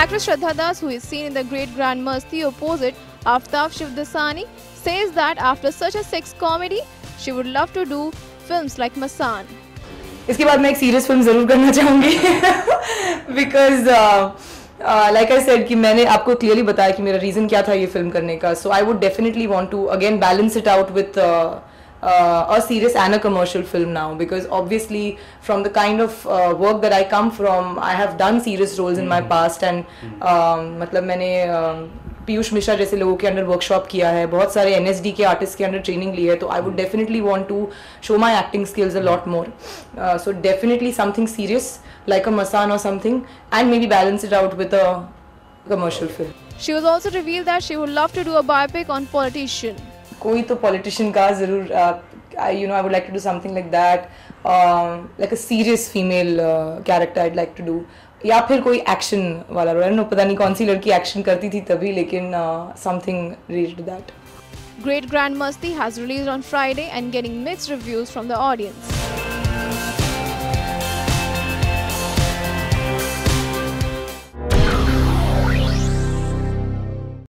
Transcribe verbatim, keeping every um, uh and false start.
Actress Shraddha Das, who is seen in The Great Grand Masti opposite Aftab Shivdasani, says that after such a sex comedy, she would love to do films like Masaan. इसके बाद मैं एक serious film ज़रूर करना चाहूँगी because like I said कि मैंने आपको क्लियरली बताया कि मेरा रीज़न क्या था ये फिल्म करने का. So I would definitely want to again balance it out with a serious and a commercial film now, because obviously from the kind of uh, work that I come from, I have done serious roles in my past and um, मतलब मैंने पीयूष मिश्रा जैसे लोगों के under workshop किया है, बहुत सारे N S D के आर्टिस्ट के अंडर ट्रेनिंग ली है, तो I would definitely want to show my acting skills a lot more. So definitely something serious like a Masaan or something, and maybe balance it out with a commercial film. She was also revealed that she would love to do a biopic on politician. कोई तो politician का ज़रूर, uh, you know, I would like to do something like that, uh, like a serious female uh, character I'd like to do, या फिर कोई action वाला role. पता नहीं कौन सी लड़की action करती थी तभी, लेकिन uh, something related to that. Great Grand Masti has released on Friday and getting mixed reviews from the audience.